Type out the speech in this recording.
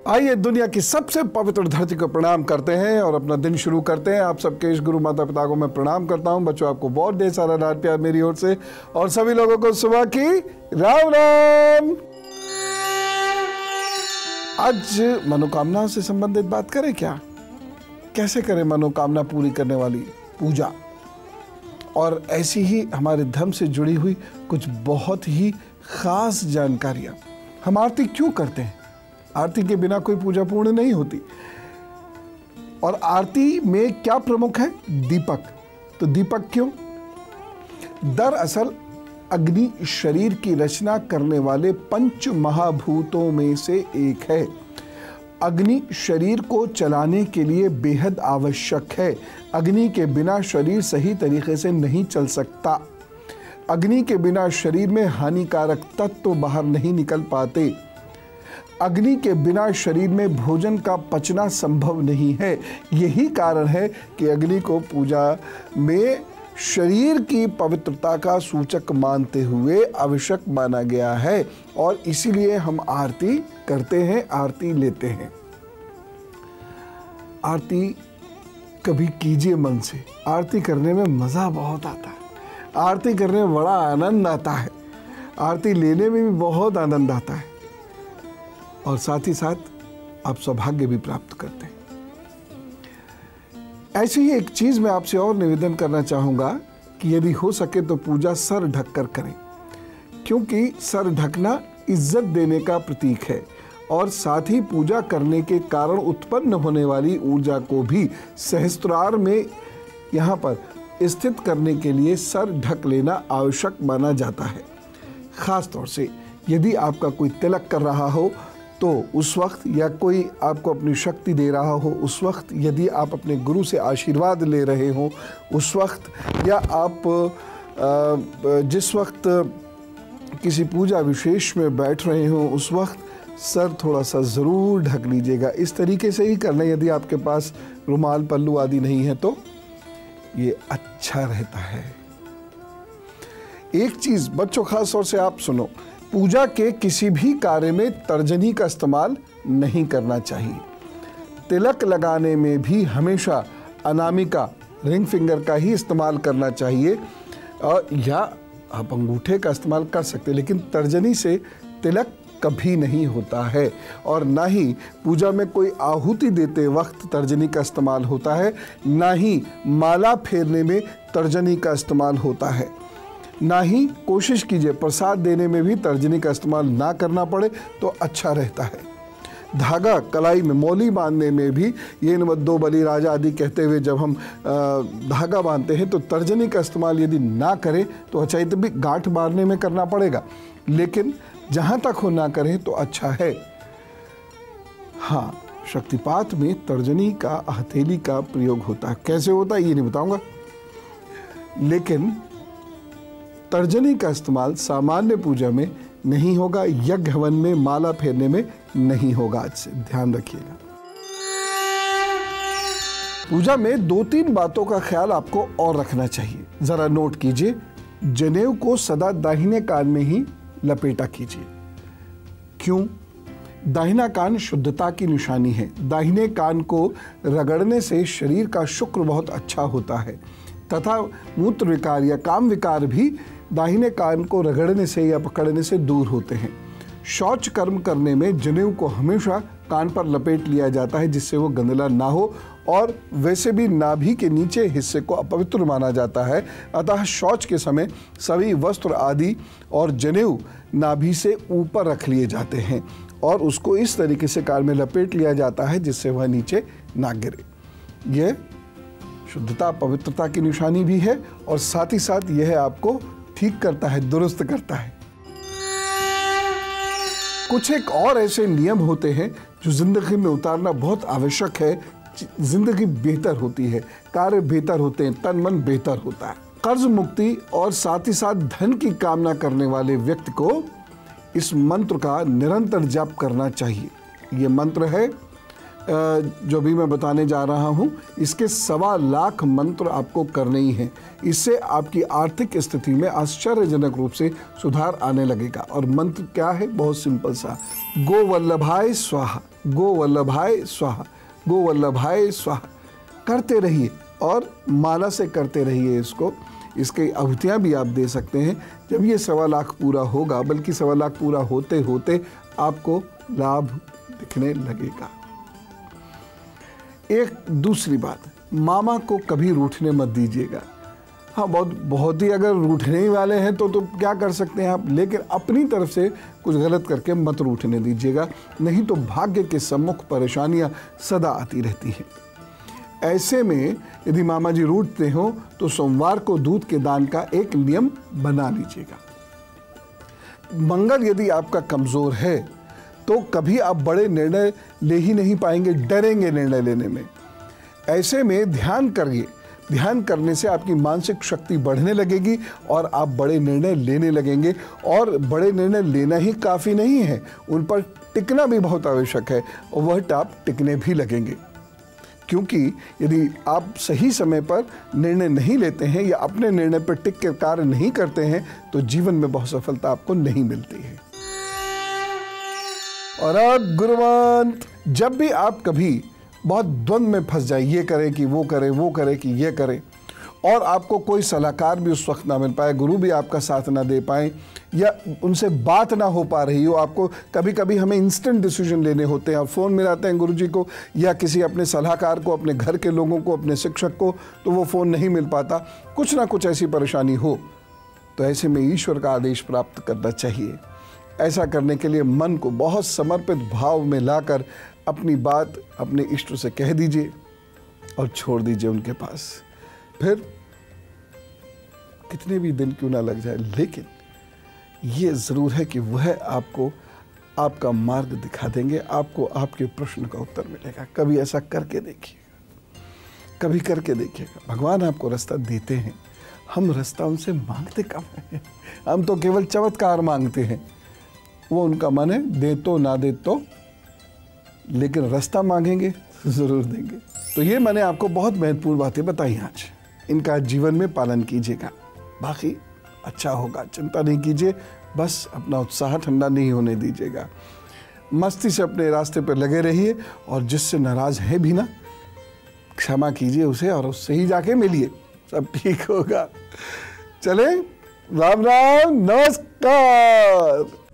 आइए दुनिया की सबसे पवित्र धरती को प्रणाम करते हैं और अपना दिन शुरू करते हैं। आप सबके इस गुरु माता पिता को मैं प्रणाम करता हूं। बच्चों, आपको बहुत ढेर सारा लाड प्यार मेरी ओर से और सभी लोगों को सुबह की राम राम। आज मनोकामनाओं से संबंधित बात करें क्या? कैसे करें मनोकामना पूरी करने वाली पूजा, और ऐसी ही हमारे धर्म से जुड़ी हुई कुछ बहुत ही खास जानकारियां। हम आरती क्यों करते हैं? आरती के बिना कोई पूजा पूर्ण नहीं होती। और आरती में क्या प्रमुख है? दीपक। तो दीपक क्यों? दरअसल अग्नि शरीर की रचना करने वाले पंच महाभूतों में से एक है। अग्नि शरीर को चलाने के लिए बेहद आवश्यक है। अग्नि के बिना शरीर सही तरीके से नहीं चल सकता। अग्नि के बिना शरीर में हानिकारक तत्व बाहर नहीं निकल पाते। अग्नि के बिना शरीर में भोजन का पचना संभव नहीं है। यही कारण है कि अग्नि को पूजा में शरीर की पवित्रता का सूचक मानते हुए आवश्यक माना गया है, और इसीलिए हम आरती करते हैं, आरती लेते हैं। आरती कभी कीजिए मन से। आरती करने में मज़ा बहुत आता है। आरती करने में बड़ा आनंद आता है। आरती लेने में भी बहुत आनंद आता है, और साथ ही साथ आप सौभाग्य भी प्राप्त करते हैं। ऐसी ही एक चीज़ मैं आपसे और निवेदन करना चाहूँगा कि यदि हो सके तो पूजा सर ढककर करें, क्योंकि सर ढकना इज्जत देने का प्रतीक है, और साथ ही पूजा करने के कारण उत्पन्न होने वाली ऊर्जा को भी सहस्त्रार में यहाँ पर स्थित करने के लिए सर ढक लेना आवश्यक माना जाता है। ख़ास तौर से यदि आपका कोई तिलक कर रहा हो तो उस वक्त, या कोई आपको अपनी शक्ति दे रहा हो उस वक्त, यदि आप अपने गुरु से आशीर्वाद ले रहे हो उस वक्त, या आप जिस वक्त किसी पूजा विशेष में बैठ रहे हो उस वक्त सर थोड़ा सा ज़रूर ढक लीजिएगा। इस तरीके से ही करना। यदि आपके पास रुमाल पल्लू आदि नहीं है तो ये अच्छा रहता है। एक चीज़ बच्चों, खास तौर से आप सुनो, पूजा के किसी भी कार्य में तर्जनी का इस्तेमाल नहीं करना चाहिए। तिलक लगाने में भी हमेशा अनामिका, रिंग फिंगर का ही इस्तेमाल करना चाहिए, और या आप अंगूठे का इस्तेमाल कर सकते हैं, लेकिन तर्जनी से तिलक कभी नहीं होता है। और ना ही पूजा में कोई आहुति देते वक्त तर्जनी का इस्तेमाल होता है, ना ही माला फेरने में तर्जनी का इस्तेमाल होता है। ना ही कोशिश कीजिए प्रसाद देने में भी तर्जनी का इस्तेमाल ना करना पड़े तो अच्छा रहता है। धागा कलाई में मौली बांधने में भी ये नवद्दो बलि राजा आदि कहते हुए जब हम धागा बांधते हैं तो तर्जनी का इस्तेमाल यदि ना करें तो अच्छा। तो भी गांठ मारने में करना पड़ेगा, लेकिन जहाँ तक हो ना करें तो अच्छा है। हाँ, शक्तिपात में तर्जनी का, हथेली का प्रयोग होता है। कैसे होता है ये नहीं बताऊँगा, लेकिन तर्जनी का इस्तेमाल सामान्य पूजा में नहीं होगा, यज्ञ हवन में, माला फेरने में नहीं होगा। आज से ध्यान रखिएगा। पूजा में 2-3 बातों का ख्याल आपको और रखना चाहिए। जरा नोट कीजिए। जनेऊ को सदा दाहिने कान में ही लपेटा कीजिए। क्यों? दाहिना कान शुद्धता की निशानी है। दाहिने कान को रगड़ने से शरीर का शुक्र बहुत अच्छा होता है, तथा मूत्र विकार या काम विकार भी दाहिने कान को रगड़ने से या पकड़ने से दूर होते हैं। शौच कर्म करने में जनेऊ को हमेशा कान पर लपेट लिया जाता है, जिससे वो गंदला ना हो, और वैसे भी नाभि के नीचे हिस्से को अपवित्र माना जाता है। अतः शौच के समय सभी वस्त्र आदि और जनेऊ नाभि से ऊपर रख लिए जाते हैं, और उसको इस तरीके से कान में लपेट लिया जाता है जिससे वह नीचे ना गिरे। यह शुद्धता, पवित्रता की निशानी भी है, और साथ ही साथ यह आपको ठीक करता है, दुरुस्त करता है। कुछ एक और ऐसे नियम होते हैं जो जिंदगी में उतारना बहुत आवश्यक है। जिंदगी बेहतर होती है, कार्य बेहतर होते हैं, तन मन बेहतर होता है। कर्ज मुक्ति और साथ ही साथ धन की कामना करने वाले व्यक्ति को इस मंत्र का निरंतर जाप करना चाहिए। ये मंत्र है जो भी मैं बताने जा रहा हूँ, इसके 1.25 लाख मंत्र आपको करने ही हैं। इससे आपकी आर्थिक स्थिति में आश्चर्यजनक रूप से सुधार आने लगेगा। और मंत्र क्या है? बहुत सिंपल सा, गो वल्लभाय स्वाहा। गोवल्लभाय स्वाहा, गोवल्लभाय स्वाहा करते रहिए और माला से करते रहिए इसको। इसकी आहुतियाँ भी आप दे सकते हैं। जब ये 1.25 लाख पूरा होगा, बल्कि 1.25 लाख पूरा होते होते आपको लाभ दिखने लगेगा। एक दूसरी बात, मामा को कभी रूठने मत दीजिएगा। हाँ, बहुत ही अगर रूठने ही वाले हैं तो क्या कर सकते हैं आप, लेकिन अपनी तरफ से कुछ गलत करके मत रूठने दीजिएगा, नहीं तो भाग्य के सम्मुख परेशानियां सदा आती रहती हैं। ऐसे में यदि मामा जी रूठते हो तो सोमवार को दूध के दान का एक नियम बना लीजिएगा। मंगल यदि आपका कमज़ोर है तो कभी आप बड़े निर्णय ले ही नहीं पाएंगे, डरेंगे निर्णय लेने में। ऐसे में ध्यान करिए, ध्यान करने से आपकी मानसिक शक्ति बढ़ने लगेगी और आप बड़े निर्णय लेने लगेंगे। और बड़े निर्णय लेना ही काफ़ी नहीं है, उन पर टिकना भी बहुत आवश्यक है, और वह आप टिकने भी लगेंगे। क्योंकि यदि आप सही समय पर निर्णय नहीं लेते हैं या अपने निर्णय पर टिक कर कार्य नहीं करते हैं तो जीवन में बहुत सफलता आपको नहीं मिलती है। और अब गुरुवंत, जब भी आप कभी बहुत द्वंद्व में फंस जाए, ये करें कि वो करें, वो करें कि ये करें, और आपको कोई सलाहकार भी उस वक्त ना मिल पाए, गुरु भी आपका साथ ना दे पाए, या उनसे बात ना हो पा रही हो, आपको कभी कभी हमें इंस्टेंट डिसीजन लेने होते हैं और फ़ोन मिलाते हैं गुरुजी को या किसी अपने सलाहकार को, अपने घर के लोगों को, अपने शिक्षक को, तो वो फ़ोन नहीं मिल पाता, कुछ ना कुछ ऐसी परेशानी हो, तो ऐसे में ईश्वर का आदेश प्राप्त करना चाहिए। ऐसा करने के लिए मन को बहुत समर्पित भाव में लाकर अपनी बात अपने इष्ट से कह दीजिए और छोड़ दीजिए उनके पास। फिर कितने भी दिन क्यों ना लग जाए, लेकिन ये ज़रूर है कि वह आपको आपका मार्ग दिखा देंगे, आपको आपके प्रश्न का उत्तर मिलेगा। कभी ऐसा करके देखिएगा, कभी करके देखिएगा। भगवान आपको रास्ता देते हैं, हम रास्ता उनसे मांगते कम हैं, हम तो केवल चमत्कार मांगते हैं। वो उनका मन है, दे तो ना दे तो, लेकिन रास्ता मांगेंगे ज़रूर देंगे। तो ये मैंने आपको बहुत महत्वपूर्ण बातें बताई आज, इनका जीवन में पालन कीजिएगा, बाकी अच्छा होगा, चिंता नहीं कीजिए। बस अपना उत्साह ठंडा नहीं होने दीजिएगा, मस्ती से अपने रास्ते पर लगे रहिए, और जिससे नाराज़ है भी ना, क्षमा कीजिए उसे और उससे ही जाके मिलिए, सब ठीक होगा। चलें, राम राम, नमस्कार।